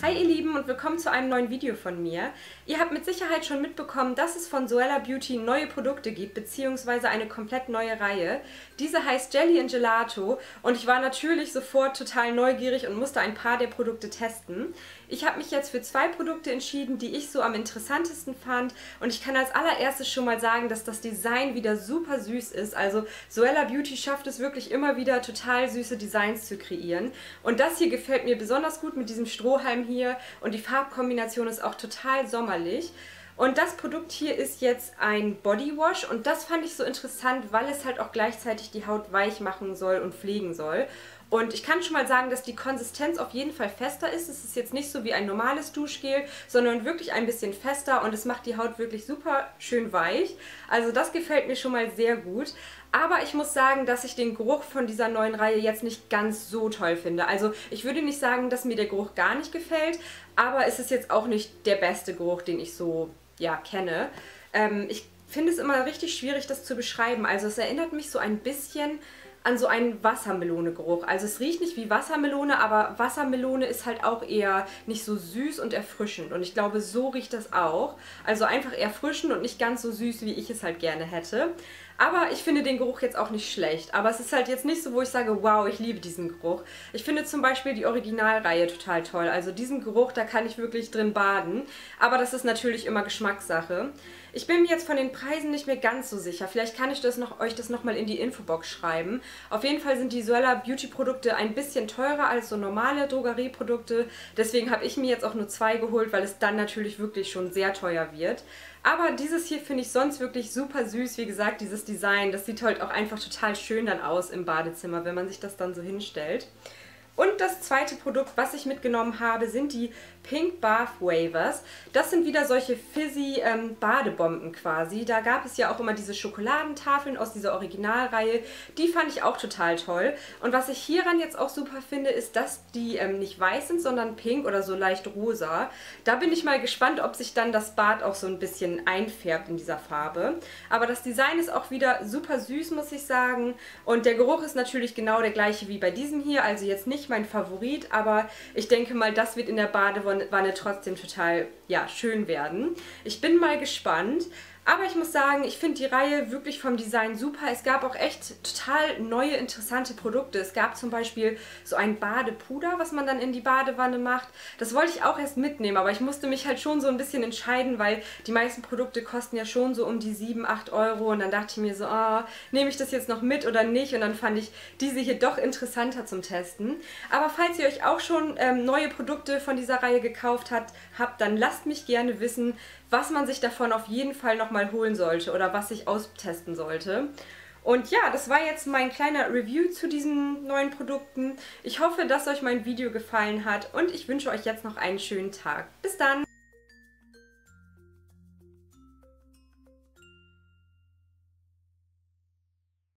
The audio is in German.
Hi ihr Lieben und willkommen zu einem neuen Video von mir. Ihr habt mit Sicherheit schon mitbekommen, dass es von Zoella Beauty neue Produkte gibt, beziehungsweise eine komplett neue Reihe. Diese heißt Jelly and Gelato und ich war natürlich sofort total neugierig und musste ein paar der Produkte testen. Ich habe mich jetzt für zwei Produkte entschieden, die ich so am interessantesten fand, und ich kann als allererstes schon mal sagen, dass das Design wieder super süß ist. Also Zoella Beauty schafft es wirklich immer wieder, total süße Designs zu kreieren, und das hier gefällt mir besonders gut mit diesem Strohhalm hier, und die Farbkombination ist auch total sommerlich. Und das Produkt hier ist jetzt ein Bodywash, und das fand ich so interessant, weil es halt auch gleichzeitig die Haut weich machen soll und pflegen soll. Und ich kann schon mal sagen, dass die Konsistenz auf jeden Fall fester ist. Es ist jetzt nicht so wie ein normales Duschgel, sondern wirklich ein bisschen fester, und es macht die Haut wirklich super schön weich. Also das gefällt mir schon mal sehr gut. Aber ich muss sagen, dass ich den Geruch von dieser neuen Reihe jetzt nicht ganz so toll finde. Also ich würde nicht sagen, dass mir der Geruch gar nicht gefällt, aber es ist jetzt auch nicht der beste Geruch, den ich so, ja, kenne. Ich finde es immer richtig schwierig, das zu beschreiben. Also es erinnert mich so ein bisschen an so einen Wassermelone-Geruch. Also es riecht nicht wie Wassermelone, aber Wassermelone ist halt auch eher nicht so süß und erfrischend. Und ich glaube, so riecht das auch. Also einfach erfrischend und nicht ganz so süß, wie ich es halt gerne hätte. Aber ich finde den Geruch jetzt auch nicht schlecht. Aber es ist halt jetzt nicht so, wo ich sage, wow, ich liebe diesen Geruch. Ich finde zum Beispiel die Originalreihe total toll. Also diesen Geruch, da kann ich wirklich drin baden. Aber das ist natürlich immer Geschmackssache. Ich bin mir jetzt von den Preisen nicht mehr ganz so sicher. Vielleicht kann ich euch das nochmal in die Infobox schreiben. Auf jeden Fall sind die Zoella Beauty Produkte ein bisschen teurer als so normale Drogerieprodukte. Deswegen habe ich mir jetzt auch nur zwei geholt, weil es dann natürlich wirklich schon sehr teuer wird. Aber dieses hier finde ich sonst wirklich super süß. Wie gesagt, dieses Design, das sieht halt auch einfach total schön dann aus im Badezimmer, wenn man sich das dann so hinstellt. Und das zweite Produkt, was ich mitgenommen habe, sind die Pink Bath Wavers. Das sind wieder solche fizzy Badebomben quasi. Da gab es ja auch immer diese Schokoladentafeln aus dieser Originalreihe. Die fand ich auch total toll. Und was ich hieran jetzt auch super finde, ist, dass die nicht weiß sind, sondern pink oder so leicht rosa. Da bin ich mal gespannt, ob sich dann das Bad auch so ein bisschen einfärbt in dieser Farbe. Aber das Design ist auch wieder super süß, muss ich sagen. Und der Geruch ist natürlich genau der gleiche wie bei diesem hier. Also jetzt nicht mein Favorit, aber ich denke mal, das wird in der Badewanne trotzdem total, ja, schön werden. Ich bin mal gespannt. Aber ich muss sagen, ich finde die Reihe wirklich vom Design super. Es gab auch echt total neue, interessante Produkte. Es gab zum Beispiel so ein Badepuder, was man dann in die Badewanne macht. Das wollte ich auch erst mitnehmen, aber ich musste mich halt schon so ein bisschen entscheiden, weil die meisten Produkte kosten ja schon so um die 7, 8 Euro. Und dann dachte ich mir so, oh, nehme ich das jetzt noch mit oder nicht? Und dann fand ich diese hier doch interessanter zum Testen. Aber falls ihr euch auch schon neue Produkte von dieser Reihe gekauft habt, dann lasst mich gerne wissen, was man sich davon auf jeden Fall nochmal holen sollte oder was ich austesten sollte. Und ja, das war jetzt mein kleiner Review zu diesen neuen Produkten. Ich hoffe, dass euch mein Video gefallen hat, und ich wünsche euch jetzt noch einen schönen Tag. Bis dann!